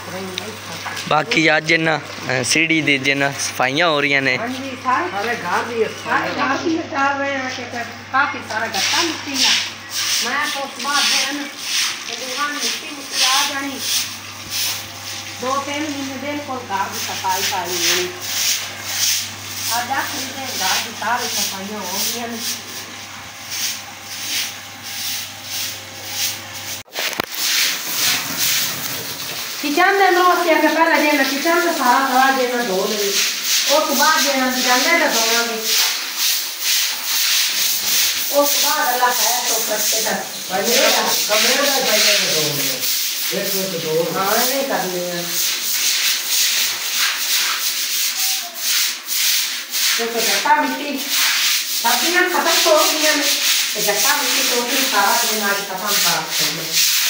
बाकी अज ना सीढ़ी दी जिन्ना सफाइयां हो रही ने काफी सारा गत्ता मिट्टी मैं तो दिन मिट्टी मुट्टी आ जानी 2-3 महीने बिल्कुल घर की सफाई पाई होनी अज आखिरी दिन घर की सारी सफाइयां हो गई किचन के अंदरों अगर पहले देना किचन का सारा सारा देना धो लेंगे उस बाद देना किचन का धोवांगे उस बाद अल्लाह खैर तो करते तक कमरे का पहले धोंगे एक तो धो हां नहीं करने हैं देखो जट्टा मिट्टी सब्जियां खत्म हो गई हैं जट्टा मिट्टी तो सारा दिन आज खत्म कर देंगे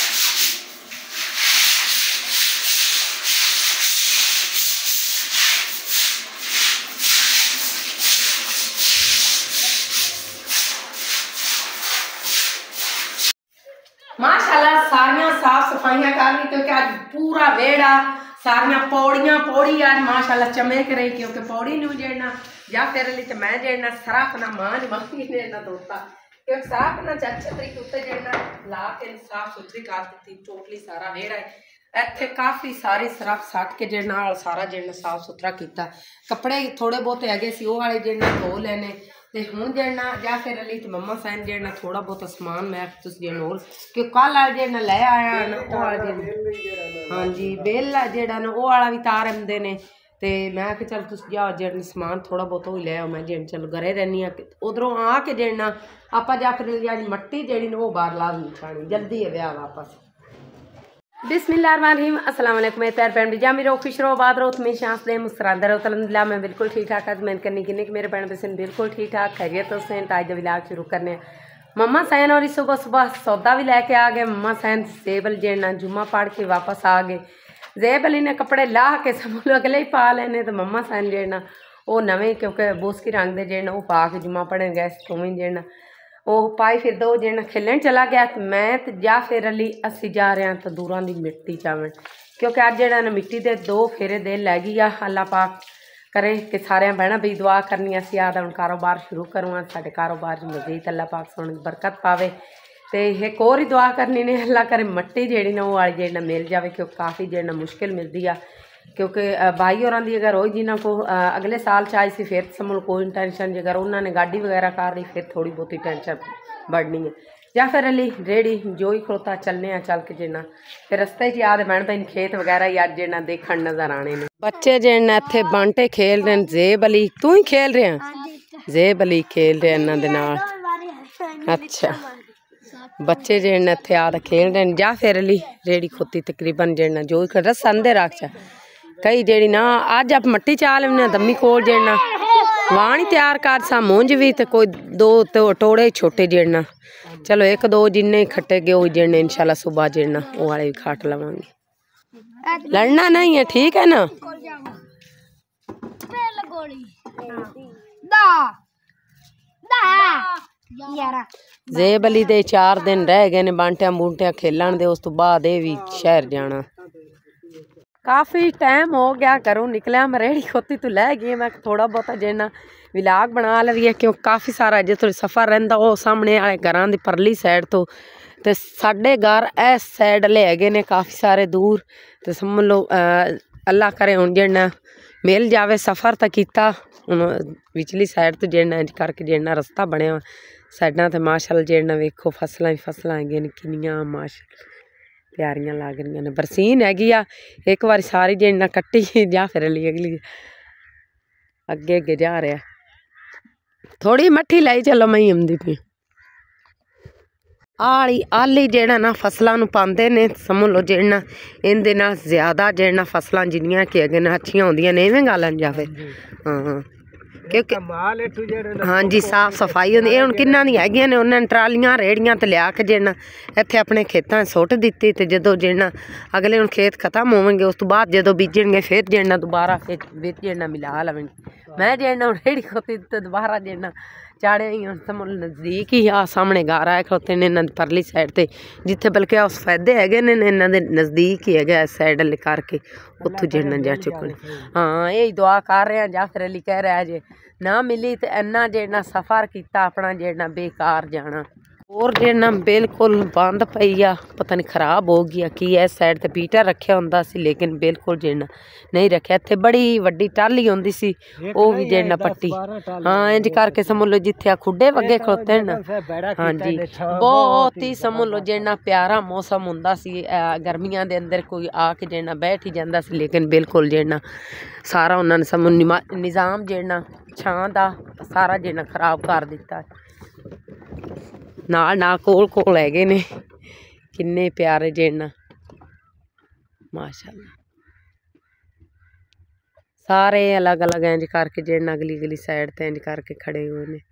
माशाल्लाह सारियां साफ सफाइयां कर ली क्योंकि आज पूरा वेड़ा सारियां पौड़ियां पौड़ी आज माशाल्लाह चमक रही क्योंकि पौड़ी नहीं जेड़ना या फिर ली तो मैं जेड़ना सरफ ना मान मांगी जेड़ना धोता क्योंकि सरफ ना अच्छे तरीके उत्ते जेड़ना ला के साफ सुथरी कर दी टोटली सारा वेड़ा इत्थे काफ़ी सारी सरफ सट के जेड़ना सारा जेड़ना साफ सुथरा किया कपड़े थोड़े बहुत है सी वो वाले जेड़ना धो लेने ते हुण जेड़ना या फिर अली तो मम्मा सैन जेड़ना थोड़ा बहुत समान मैं तुस जेड़ना होर कि कल वाला जेड़ना ले आया ना वो वाला हाँ जी बेल जेड़ा ना वो वाला भी तार आंदे ने ते मैं कि चल तुस जाओ जेड़ना समान थोड़ा बहुत ही ले आओ मैं जेड़ चल घरे रहनी उधरों आके जेड़ना आपा जा फिर अज मट्टी जेड़ी ना वो बाहर लाजमी छानी जल्दी है ब्याह वापस बिस्मिल्लाहिर्रहमानिर्रहीम अस्सलाम वालेकुम मेरे प्यार भैन जामी रहो खुश रहो बात रहो हमेशा हंसदे मुस्कुराते रहो अल्हम्दुलिल्लाह मैं बिल्कुल ठीक ठाक आज मेहनत करनी कि मेरे भैन बहन बिल्कुल ठीक ठाक खैरियत तो सैन ताज विलाग शुरू करने मम्मा सैन और सुबह सुबह सौदा भी लैके आ गए मम्मा सैन जेबल जेड़ना जुम्मा पढ़ के वापस आ गए जेबल इन्हें कपड़े ला के समझ लो अगले ही पा लेने तो मम्मा सैन जेड़ना वो नवे क्योंकि बोसकी रंग दे जेड़ना वो पा के जुम्मा पढ़न गए तुम्हें जेड़ना वो पाई फिर दो जेना खेलन चला गया तो मैं तो जा फिर अली असी जा रहे हैं तंदूरां दी मिट्टी चावन क्योंकि अज जेड़ा ना मिट्टी दे 2 फेरे दे लै गई आ अल्लाह पाक करे कि सारे बहना भी दुआ करनी असी आदा हूँ कारोबार शुरू करूँ साढ़े कारोबार मजीद अल्लाह पाक सोने बरकत पावे तो एक और ही दुआ करनी ने अल्लाह करे मट्टी जेड़ी ना वो वाली जेड़ा मिल जाए क्योंकि काफ़ी जेड़ा मुश्किल मिलती है क्योंकि भाई और अगर हो जिन्होंने को अगले साल चाहे सी फिर समझ कोई टेंशन जेकर उन्होंने गाड़ी वगैरह कर ली फिर थोड़ी बहुती टेंशन बढ़नी है या फिर अली रेडी जो ही खड़ोता चलने चल के जेना फिर रस्ते च याद बहन बहन खेत वगैरह याद जेना देखने नजर आने ने बच्चे जेना इत्थे बांटे खेल रहे हैं जेब अली तू ही खेल रहे हैं जेब अली खेल रहे हैं इन्होंने नाल अच्छा बच्चे जेना इत्थे आद खेल रहे हैं या फिर अली रेडी खोती तकरीबन जेना जो ही रस अंदर रख कई जेड़ी ना अज आप मट्टी चा लेने दमी कोल जेड़ना वाणी तैयार कर सा मुंज भी तो कोई 2 टोड़े छोटे जेड़ना चलो 1-2 जिन्ने खट्टे गए वो जेड़ने इंशाल्लाह सुबह जेड़ना वो वाले भी खाट लवांगे लड़ना नहीं है ठीक है ना जेब अली दे 4 दिन रह गए ने बांटिया बूंटिया खेलन दे उस तो बाद भी शहर जाना काफ़ी टाइम हो गया घरों निकलिया मैं रेड़ी खोती तो लै गई मैं थोड़ा बहुत जेना विलाग बना लवी है क्यों काफ़ी सारा जो थोड़ी सफ़र रहिंदा वो सामने वाले घरों की परली साइड तो साढ़े घर इस साइड ले गए ने काफ़ी सारे दूर तो समझ लो अल्लाह करे हुण जेना मिल जावे सफ़र तो किया हुण विचली साइड तो जेना इंज करके जेना रस्ता बनया साइडा तो माशाअल्लाह जेना वेखो फसलां ही फसलां है किनियां माशाअल्लाह प्यारियां लग रही ने बरसीन हैगी आ एक बार सारी जेना कट्टी जा फिर अगली अगे अगे जा रहा थोड़ी मट्ठी लाई चलो मई आंदी पी आली जेड़ा ना फसलों पाते ने समझ लो जेना इनदे नाल ज्यादा जेना फसलां जिन्नियां कि अगे अच्छियां होंदियां ने इवें गल जा फिर हाँ क्योंकि हाँ जी साफ सफाई होंदी हुण किन्ना दी हैगियां ने उन्होंने ट्रालियां रेहड़ियां ते लिया के जेना इत्थे अपने खेतां सुट दित्ती ते जदों जेना अगले हुण खेत खत्म होवेंगे उस तो बाद जदों बीजणगे फिर जेना दोबारा फिर जेना मिला लवेंगे मैं जेना हुण रेहड़ी खोती ते दोबारा जेना चाड़े ही हम समझ नज़दीक ही आ सामने घर आए खड़ोते ने इन्हां दी परली साइड ते जिथे बल्कि उस फायदे हैगे ने इन्हां दे नज़दीक ही हैगा इस साइड अल्ले करके उत्थों जेड़ना जा चुकने। हाँ यही दुआ कर रहे हैं जाफर अली कह रहा है जे ना मिली तो इन्ना जेड़ना सफ़र किया अपना जेड़ना बेकार जाना और जेड़ना बिल्कुल बंद पई आ पता नहीं खराब हो गया कि इस साइड ते पीटा रखा हुंदा सी लेकिन बिल्कुल जेड़ना नहीं रखा। इत्थे बड़ी वड्डी टाली होंदी सी वो भी जेड़ना पट्टी हाँ इंज करके समझ लो जिथे खुडे वगे खड़ोते ना। हाँ जी बहुत ही समझ लो जेड़ना प्यारा मौसम हुंदा सी गर्मियां दे अंदर कोई आके जेड़ना बैठ ही जांदा सी लेकिन बिल्कुल जेड़ना सारा उन्होंने समझ निज़ाम जेड़ना छां दा सारा जेड़ना खराब कर दिता। ना कोल कोल हैगे ने किन्ने प्यारे जेड़ना माशाअल्लाह सारे अलग अलग इंज करके जेड़ना अगली अगली साइड ते इंज करके खड़े हुए ने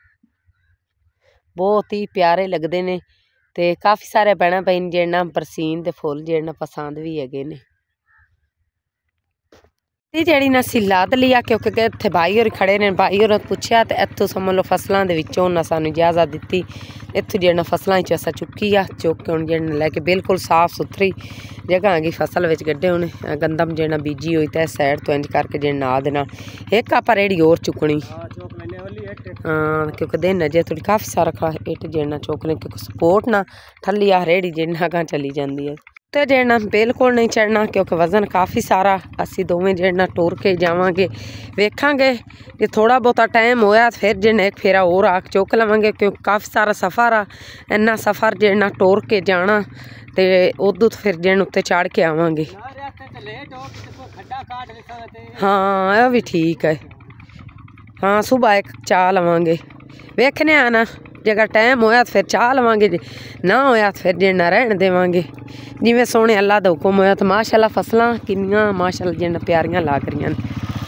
बहुत ही प्यारे लगते ने ते काफ़ी सारे भैन भैन जेड़ना बरसीन दे फुल जेड़ना पसंद भी हैगे ने। जेड़ी ना असीं लाद लिया क्योंकि इत्थे भाई होर खड़े ने भाई होर पुछया तो इत्थों समझ लो फसलों के विचों उन्हें सानू इजाजत दिती इत्थों जेड़ना फसलों च असां चुकी आ चुक के हुण जेड़ना लैके बिल्कुल साफ सुथरी जगह की फसल विच गड्ढे हुण गंदम जेड़ना बीजी हुई तो इस साइड तो इंज करके जेड़ना नाल दे नाल एक आपां रेहड़ी होर चुकनी हाँ क्योंकि दिन अजे थोड़ी काफ़ी सारा इट जेड़ना चुकने क्योंकि सपोर्ट ना थल्ली आ रेहड़ी जेड़ना अगां चली जाती है तो जेड़ना बिल्कुल नहीं चढ़ना क्योंकि वजन काफ़ी सारा असी दोवें जेड़ना टुर के जावांगे वेखांगे जे थोड़ा बहुता टाइम होया फिर जेड़ना एक फेरा और आके चुक लवांगे क्योंकि काफ़ी सारा सफ़र आ इन्ना सफ़र जेड़ना टुर के जाना ते उदू फिर जेड़ना उत्ते चढ़ के आवांगे। हाँ यह भी ठीक है हाँ सुबह एक चाह लवांगे वेखने आना जगह टाइम होया तो फिर चाह लवांगे ना होया तो फिर जेड़ना रहन देवांगे जिवें सोहने अल्लाह दा हुक्म होया तो माशाअल्लाह फसलां किन्नियां माशाअल्लाह जेड़ना प्यारियां लग रही हैं।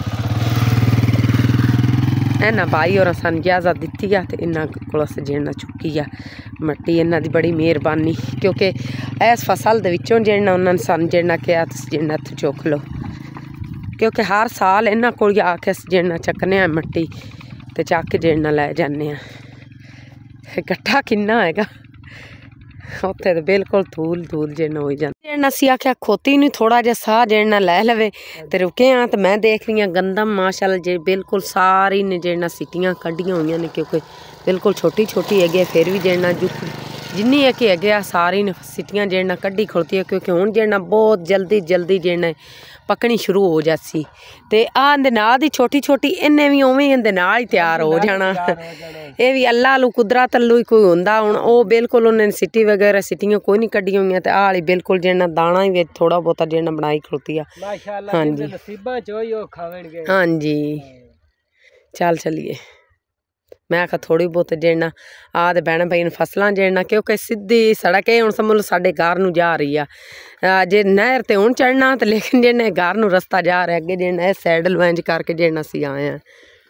इन्हां भाई होरां सानूं इजाजत दित्ती आ ते इन्हां कोल अस जेड़ना चुकी आ मट्टी इन्हां दी बड़ी मेहरबानी क्योंकि इस फसल दे विचों जेड़ना उन्होंने सानूं जेड़ना कहा तुसीं जेड़ना इत्थों चुक लो क्योंकि हर साल इन्हां कोल आके अस जेड़ना चकने आ मट्टी ते चक जेड़ना लै जाने आ इकट्ठा किन्ना हैगा उत्थे तो बिल्कुल धूल धूल जेड़ना हो जाती जेड़ना असीं आख्या खोती नूं थोड़ा जिहा साह जेड़ना लै लवे ते रुके हाँ तो मैं देख रही हूँ गंदम माशाअल्लाह जे बिल्कुल सारी ने जेड़ना सिटियां कड्डियां हुई ने क्योंकि बिल्कुल छोटी छोटी है फिर भी जेड़ना जिन्नी है कि है सारी ने सिटियां जेड़ना कड्डी खड़ोती है क्योंकि हुण जेड़ना बहुत जल्दी जल्दी जेड़ना पकनी शुरू हो जासी ते आंदे नाल दी छोटी छोटी इन्हें भी उवें इंदे नाल ही तैयार हो जाना ये भी अल्लाह लू कुदरत लू ही कोई हुंदा हुण ओ बिल्कुल उन्हें सिटी वगैरह सिटियां कोई नहीं कड्डियां हुई ते आ वाली बिल्कुल जेड़ना दाना ही थोड़ा बहुता जेड़ना बनाई खड़ोती है। हाँ जी हाँ जी चल चलिए मैं आखा थोड़ी बहुत जेड़ना आ ते भैन भाई फसलां जेड़ना क्योंकि सीधी सड़क है हुण समझ लो साडे घर नूं जा रही है जे नहर ते हुण चढ़ना तो लेकिन जेड़ना घर नूं रस्ता जा रहा अगे जेड़ना इस साइड लवेंज करके जेड़ना असीं आए हैं।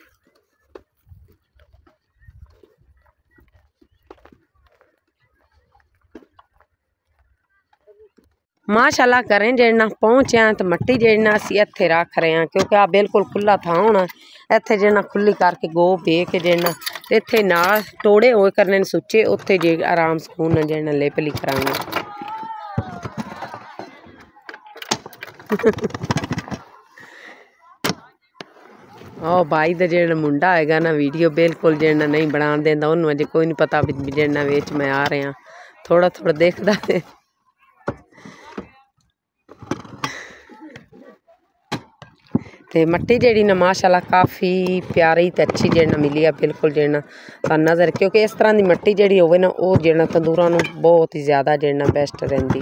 माशाअल्लाह करें जेड़ना पहुँचे हैं तो मट्टी जेड़ना असीं इत्थे रख रहे हैं क्योंकि आ बिल्कुल खुला था होना इत्थे जेड़ना खुली करके गो बे के जेड़ना इत्थे नाल टोड़े होए करने ने सुच्चे उत्थे जे आराम सुकून नाल जेड़ना लेपली करांगे। ओ भाई दा जेड़ा मुंडा हैगा ना वीडियो बिल्कुल जेड़ना नहीं बना देंदा उन्होंने अजे कोई नहीं पता भी जेड़ना विच मैं आ रहा थोड़ा थोड़ा देखदा है। ते मट्टी जेड़ी ना माशाअल्लाह काफ़ी प्यारी ते अच्छी जेड़ना मिली है बिल्कुल जेड़ना नज़र क्योंकि इस तरह की मट्टी जेड़ी होवे ना वो जेड़ना तंदूरां नूं बहुत ही ज़्यादा जेड़ना बेस्ट रहिंदी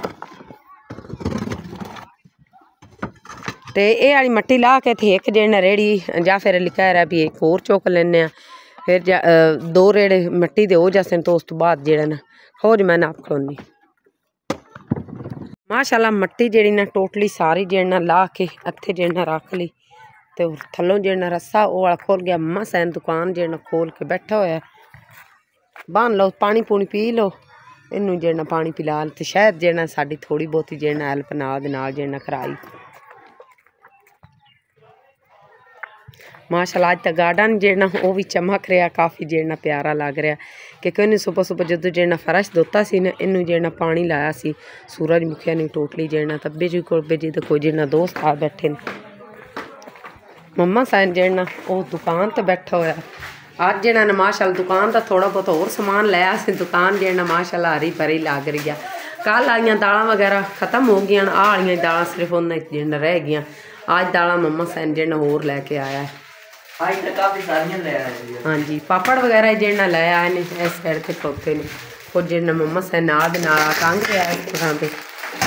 ते ये वाली मट्टी ला के थे एक जेड़ना रेहड़ी जा फिर लिखा रहा भी एक होर चुक लैने फिर दो रेड़े मट्टी दे हो जासन तो उस तो बाद जेड़ा ना खोज मैं नाप खड़ोनी माशाअल्लाह मट्टी जेड़ी ना टोटली सारी जेड़ना ला के इत्थे जेड़ना रख ली तो थल्लों जेड़ना रस्सा वो वाला खोल गया मम्मा सैन दुकान जेड़ना खोल के बैठा होया बन लो पानी पूनी पी लो इनू जेड़ना पानी पिला तो शायद जेड़ना साडी थोड़ी बहुती जेड़ना हेल्प नाल दे नाल जेड़ना कराई माशाल्लाह अज तक गार्डन जेना वो भी चमक रहा, काफ़ी जेना प्यारा लग रहा क्योंकि इन्हें सुबह सुबह जो जेना फर्श धोता सी ना इनू जेना पानी लाया सी सूरजमुखी ने टोटली जेना तब्बे जी को जी तो कोई जेना दोस्त आ बैठे मम्मा सैन जेना वो दुकान तो बैठा होया अज जेना ना माशाल्लाह दुकान का थोड़ा बहुत होर समान लाया सी दुकान जेना माशाल्लाह हरी भरी लग रही है। कल आईया दाल वगैरह खत्म हो गई आ वाली दाल सिर्फ उन्हें जेना रह गई अज दाल मम्मा सैन जेना होर लैके आया है। हाँ जी पापड़ वगैरह जेना ले आए ने इस साइड से खड़ोते ने कुछ जेना मम्मा सैन नाल टंग रहा है इस तरह के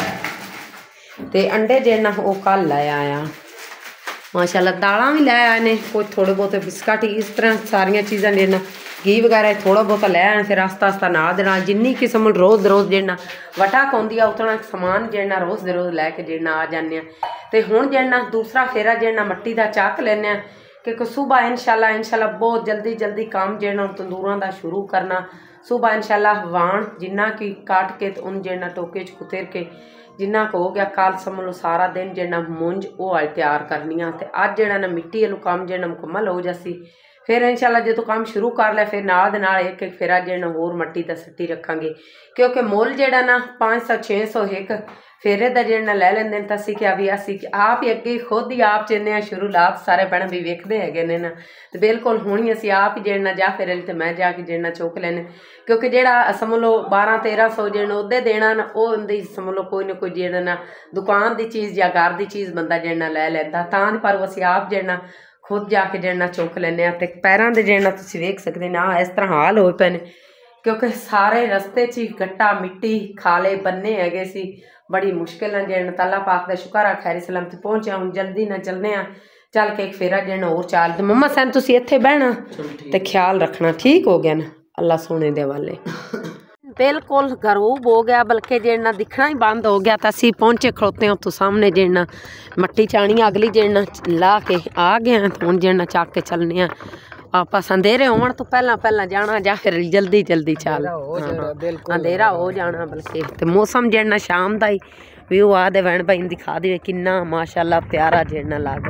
ते अंडे जेना वो कल ले आया माशाल्लाह दालां भी लै आए ने कुछ थोड़े बहुत बिस्कट इस तरह सारिया चीज़ां जेना घी वगैरह थोड़ा बहुत लै आए फिर आस्ता आस्ता नाल दे नाल जिन्नी किस्म रोज़ रोज़ जेना वटा पौंदी आ उतना समान जेना रोज़ दे रोज़ लैके जेना आ जाने ते हुण जेना दूसरा फेरा जेना मट्टी दा चक लैने क्योंकि सुबह इंशाल्लाह बहुत जल्दी काम जेना तंदूरां दा शुरू करना सुबह इंशाल्लाह वाण जिन्ना कि काट के उन जेना टोके च कुतर के जिन्ना को हो गया कल समझ लो सारा दिन जेना मुंज वो तैयार करनी ते अज जेना ना मिट्टी वालू काम जेना मुकम्मल हो जासी फिर इंशाल्लाह जो काम शुरू कर लिया फिर नाल दे नाल एक एक फेरा जेना होर मट्टी दा सट्टी रखांगे क्योंकि मुल जेड़ा ना 500-600 एक फेरे दा जेना लै लेंदे तां असीं क्या भी असीं आप ही अगे खुद ही आप चेने शुरू लाभ सारे भैन भी वेखदे हैगे ने ना ते बिल्कुल हुण ही असीं आप ही जेना जा फिर ते मैं जाके जेना चुक लैने क्योंकि जेड़ा समझ लो 1200-1300 जेना ओदे देना ना वो उंदी समझ लो कोई ना कोई जेना ना दुकान दी चीज़ या घर दी चीज़ बंदा जेना लै लैंदा तां पर असीं आप जेना खुद जाके जेना चुक लैने ते पैरां दे जेना तुसीं वेख सकदे ना इस तरह हाल होए पे ने क्योंकि सारे रस्ते च गट्टा मिट्टी खाले बन्ने हैगे सी बड़ी मुश्किल है जेना तला पाक का शुक्र आ खैर सलामत पहुंचे हूँ जल्दी ना चलने चल के एक फेरा जेना और चाल ते मम्मा सैन तुसीं इत्थे बहना ते ख्याल रखना ठीक हो गया ना अल्लाह सोने दे वाले बिल्कुल गरूब हो गया बल्कि जेना दिखना ही बंद हो गया तो असीं पहुंचे खड़ोते हैं तो सामने जेना मट्टी चाणी अगली जेना ला के आ गए तो हुण जेना चक के चलने आप अंधेरे होने तो पहला जाना या फिर जल्दी चल अंधेरा हो जाना बल्कि तो मौसम जेना शाम का ही व्यू आदे वैन भाई दिखा दे किन्ना माशाल्लाह प्यारा जेना लग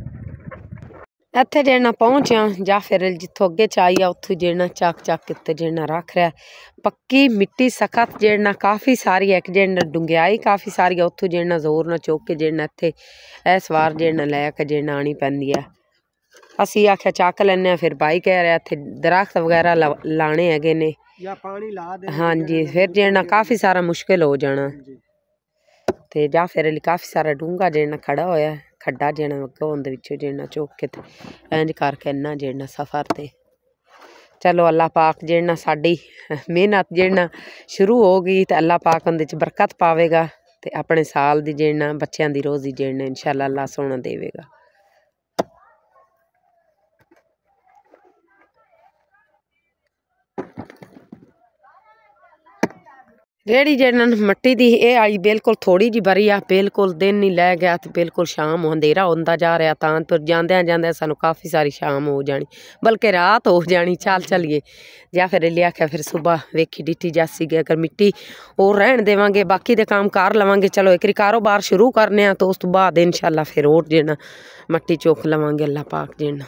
रहा इत्थे जेना पहुंचा या फिर जिथों अगे चाहिए उत्थों जेना चक के जेना रख रहा पक्की मिट्टी सख्त जेना काफ़ी सारी है जेना डुंगियाई काफ़ी सारी है उत्थों जेना जोर न चुक के जेना इत्थे इस वार जेना लैके जेना आनी पैंदी है असी आख्या चक लैने फिर भाई कह रहा इत्थे दरख्त वगैरह लाने हैगे ने या पानी ला दे हाँ जी फिर जेना काफ़ी सारा मुश्किल हो जाना ते जा फिर काफ़ी सारा डूंगा जेना खड़ा होया खड्डा जेना अग्गों उंदे विचों जेना चुक के इंज करके इन्ना जेना सफ़र ते चलो अल्लाह पाक जेना साडी मेहनत जेना शुरू हो गई तो अल्लाह पाक उंदे च बरकत पावेगा ते अपने साल दी जेना बच्चों दी रोज़ी जेना इंशाल्लाह अल्लाह सोना देवेगा। रेड़ी जेना मट्टी दी ए आई बिल्कुल थोड़ी जी बरी आ बिल्कुल दिन नहीं लै गया तो बिल्कुल शाम अंधेरा होंदा जा रहा तां पर जांदे सानू काफ़ी सारी शाम हो जानी बल्कि रात हो जानी चलिए या फिर लिया आख्या फिर सुबह वेखी डिठी जासी गए अगर मिट्टी और रहन देवांगे बाकी दे काम कर लवांगे चलो एक कारोबार शुरू करने तो उस तो बाद इंशाल्लाह फिर और जेना मट्टी चुक लवांगे अल्लाह पाक जेना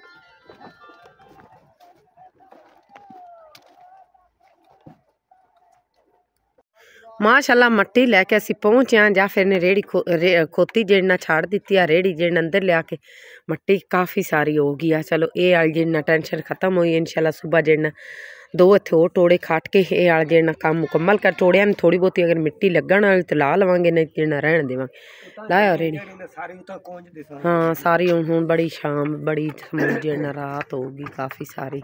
माशाल्लाह मट्टी लैके असी पहुँचे हाँ या फिर ने रेड़ी खोती जेना छाड़ दी है रेड़ी जेना अंदर लिया के मट्टी काफ़ी सारी हो गई है चलो ये आल जेना टेंशन खत्म हुई इंशाल्लाह सुबह जेना 2 इत्थे और टोड़े खाट के ये आल जेना काम मुकम्मल कर टोड़िया थोड़ी बहुती अगर मिट्टी लगन वाली तो ला लवांगे नहीं जेना रहन देवांगे लाया रेड़ी हाँ सारी हूँ बड़ी शाम बड़ी जेना रात होगी काफ़ी सारी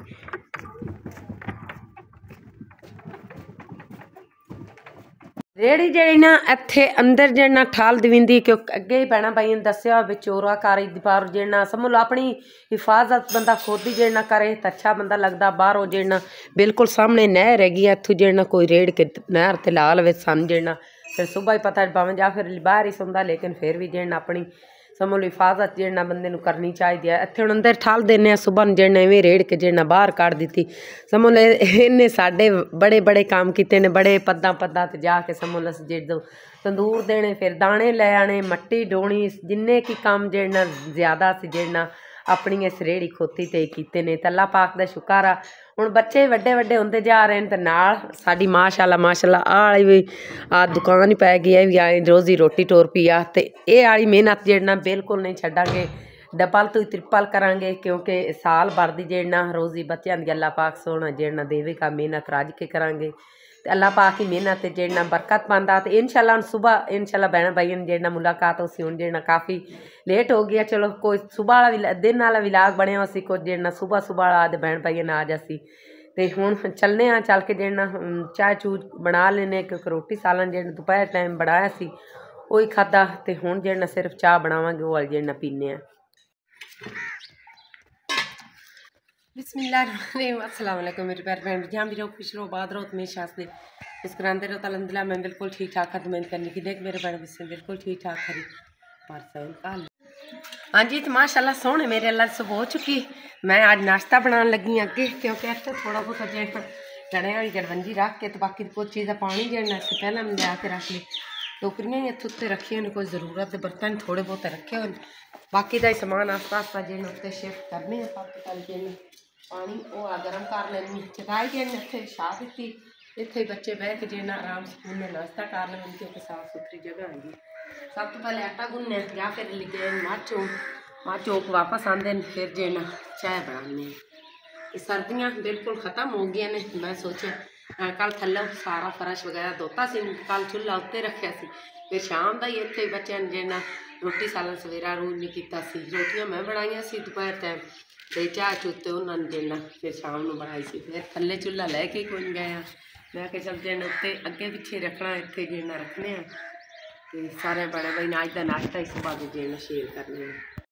रेड़ी जी ना इत्थे अंदर जेना ठाल दविंदी क्योंकि अगे ही भैन भाई ने दसिया चोराकारी पर जेना समझ लो अपनी हिफाजत बंदा खुद ही जेना करे तो अच्छा बंदा लगता बाहरों जेना बिल्कुल सामने नहर हैगी इत्थों जेना कोई रेड़ के नहर ते ला लवे सन जेना फिर सुबह ही पता भावें या फिर बाहर ही सौंदा लेकिन फिर भी जेना अपनी समझ लो हिफाजत जेना बंदे नूं करनी चाहिए है इत्थे हुण अंदर ठाल देने सुबह जेना इवें रेड़ के जेना बाहर कढ़ दी समझ लो इन्हें साडे बड़े बड़े काम किते ने बड़े पद्दा ते जाके समझ लो जो तंदूर देने फिर दाने ले आने मट्टी डोनी जिन्ने की काम जेना ज़्यादा सी जेना अपनी इस रेहड़ी खोती ते कीते ने। ते अल्लाह पाक दा शुक्र आ हुण बच्चे वड्डे वड्डे होंदे जा रहे हैं ते नाल साडी माशाअल्लाह आली भी आ दुकान ही पै गई है भी आई रोज़ी रोटी टोर पई आ। ते एह आली मेहनत जेड़ना बिल्कुल नहीं छड्डांगे, डबल तो ट्रिपल करांगे क्योंकि साल भर दी जेड़ना रोज़ी बच्चों की अल्लाह पाक सोना जेड़ना देवेगा, मेहनत राज के करांगे ते अल्लाह पाक ही मेहनत जेड़ना बरकत पांदा। ते इंशाअल्लाह हुण सुबह इंशाअल्लाह भैन भाईन जेड़ना मुलाकात होसी हुण जेड़ना काफ़ी लेट हो गया। चलो कोई सुबह वाला दिन वाला विलाग बने होसी, कुछ जेड़ना सुबह सुबह वाला आदे भैन भाईन आ जासी। ते हुण चलने आ, चल के जेड़ना चाय चू बना लेने क्योंकि रोटी सालन जेड़ना दोपहर टाइम बनाया सी वही खादा। ते हुण जेड़ना सिर्फ चाह बनावांगे वो जेड़ना पीने आ। बिस्मिल्लाहिर्रहमानिर्रहीम, अस्सलाम वालेकुम मेरे प्यारे फ्रेंड, जहाँ भी रहो खुश रहो बात रहो हमेशा से मुस्कुराते रहो। अल्हम्दुलिल्लाह मैं बिल्कुल ठीक ठाक हूँ। मैं करने की देख मेरे बड़े बच्चे बिल्कुल ठीक ठाक हरी हाँ जी। तो माशाल्लाह सोहने मेरे अल्लाह सुबह हो चुकी। मैं आज नाश्ता बनाने लगी अगे क्योंकि इतने थोड़ा बहुत जेड़ा चने वाली गड़बंजी रख के तो बाकी कुछ चीज़ा पानी जेड़ना से पहले मैं लिया के रख ली। टोकरियां इतने उत्ते रखिए कोई जरूरत के बर्तन थोड़े बहुत रखे हो, बाकी का समान आस्ता आस्ता जेना उत्ते शिफ्ट करने जेने पानी वो गर्म कर लेनी चकाई जेने इतने छा दी इतने बच्चे बह के जेना आराम सुकून में नाश्ता कर लेंगे क्योंकि साफ सुथरी जगह आएगी। सब तो पहले आटा गुनने या फिर लिखे माँ चौक वापस आते हैं फिर जेना चाय बनाने। सर्दियाँ बिल्कुल ख़त्म हो गई ने। मैं सोचा कल थल्ले सारा फर्श वगैरह धोता सी, कल चूल्हा उत्ते रखा सी, फिर शाम का ही इतने बच्चों ने जेना रोटी सालन सवेरा रोज नहीं किया सी। रोटियां मैं बनाई सी दोपहर टाइम ते चाह चूते उन्होंने जेना फिर शाम को बनाई सी। फिर थल्ले चूल्हा लैके कोई गए मैं कि चल जेना उत्ते अगे पिछे रखना इतने जेना रखने तो सारे बड़े भाई अज का नाश्ता ही सुबह के जेना शेयर करने।